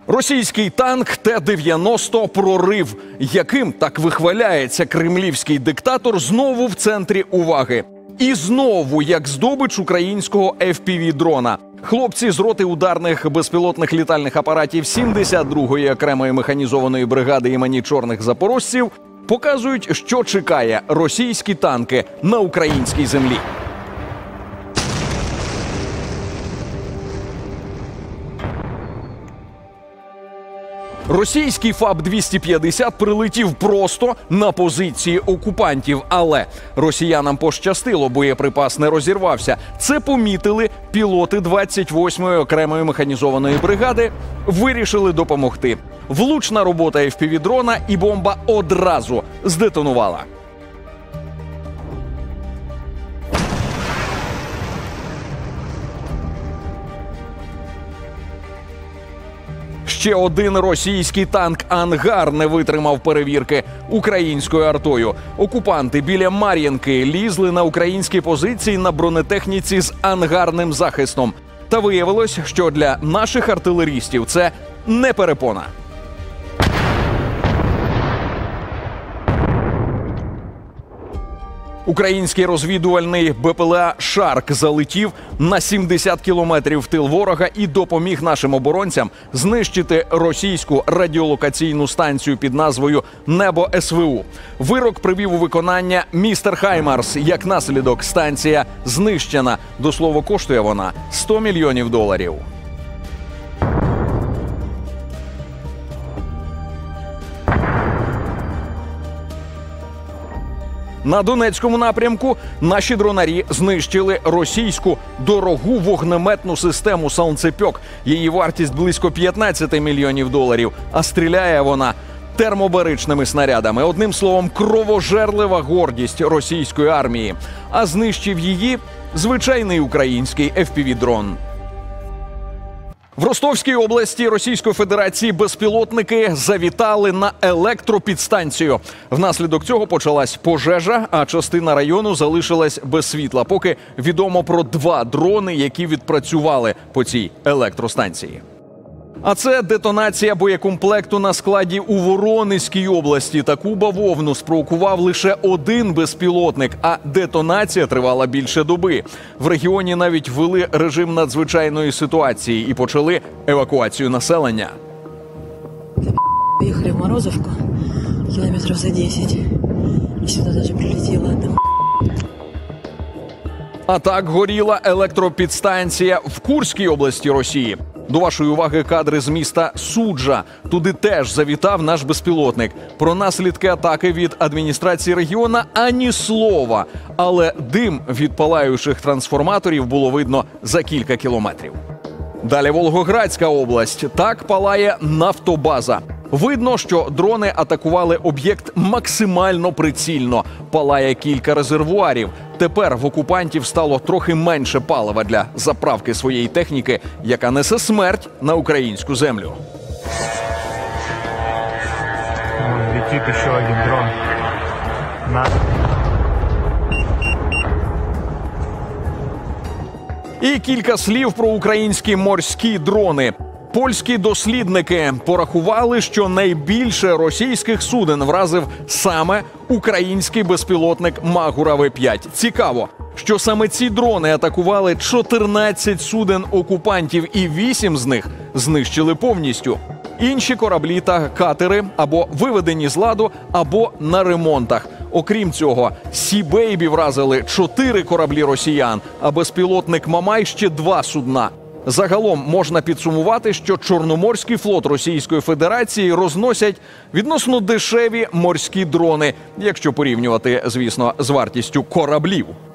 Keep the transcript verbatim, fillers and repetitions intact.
Російський танк Т дев'яносто «Прорив». Яким так вихваляється кремлівський диктатор, знову в центрі уваги. І знову як здобич українського еф пі ві-дрона. Хлопці з роти ударних безпілотних літальних апаратів сімдесят другої окремої механізованої бригади імені Чорних запорожців показують, що чекає російські танки на українській землі. Російський ФАБ двісті п'ятдесят прилетів просто на позиції окупантів. Але росіянам пощастило, боєприпас не розірвався. Це помітили пілоти двадцять восьмої окремої механізованої бригади, вирішили допомогти. Влучна робота еф пі ві-дрона, і бомба одразу здетонувала. Ще один російський танк «Ангар» не витримав перевірки українською артою. Окупанти біля Мар'їнки лізли на українські позиції на бронетехніці з ангарним захистом. Та виявилось, що для наших артилерістів це не перепона. Український розвідувальний бе пе ел а «Шарк» залетів на сімдесят кілометрів в тил ворога і допоміг нашим оборонцям знищити російську радіолокаційну станцію під назвою «Небо ес ве у». Вирок привів у виконання містер Хаймарс. Як наслідок, станція знищена. До слова, коштує вона сто мільйонів доларів. На Донецькому напрямку наші дронарі знищили російську дорогу вогнеметну систему «Сонцепьок». Її вартість близько п'ятнадцять мільйонів доларів, а стріляє вона термобаричними снарядами. Одним словом, кровожерлива гордість російської армії. А знищив її звичайний український еф пі ві-дрон. В Ростовській області Російської Федерації безпілотники завітали на електропідстанцію. Внаслідок цього почалась пожежа, а частина району залишилась без світла. Поки відомо про два дрони, які відпрацювали по цій електростанції. А це детонація боєкомплекту на складі у Воронезькій області. Таку бавовну спровокував лише один безпілотник, а детонація тривала більше доби. В регіоні навіть ввели режим надзвичайної ситуації і почали евакуацію населення. Поїхали в Морозовку, кілометрів за десять, і сюди навіть прилетіло. А так горіла електропідстанція в Курській області Росії. До вашої уваги кадри з міста Суджа. Туди теж завітав наш безпілотник. Про наслідки атаки від адміністрації регіону ані слова. Але дим від палаючих трансформаторів було видно за кілька кілометрів. Далі Волгоградська область. Так палає нафтобаза. Видно, що дрони атакували об'єкт максимально прицільно. Палає кілька резервуарів. Тепер в окупантів стало трохи менше палива для заправки своєї техніки, яка несе смерть на українську землю. Летит ще один дрон. На. І кілька слів про українські морські дрони. Польські дослідники порахували, що найбільше російських суден вразив саме український безпілотник Магура ве п'ять. Цікаво, що саме ці дрони атакували чотирнадцять суден окупантів, і вісім з них знищили повністю. Інші кораблі та катери або виведені з ладу, або на ремонтах. Окрім цього, Сі Бейбі вразили чотири кораблі росіян, а безпілотник Мамай – ще два судна. Загалом можна підсумувати, що Чорноморський флот Російської Федерації розносять відносно дешеві морські дрони, якщо порівнювати, звісно, з вартістю кораблів.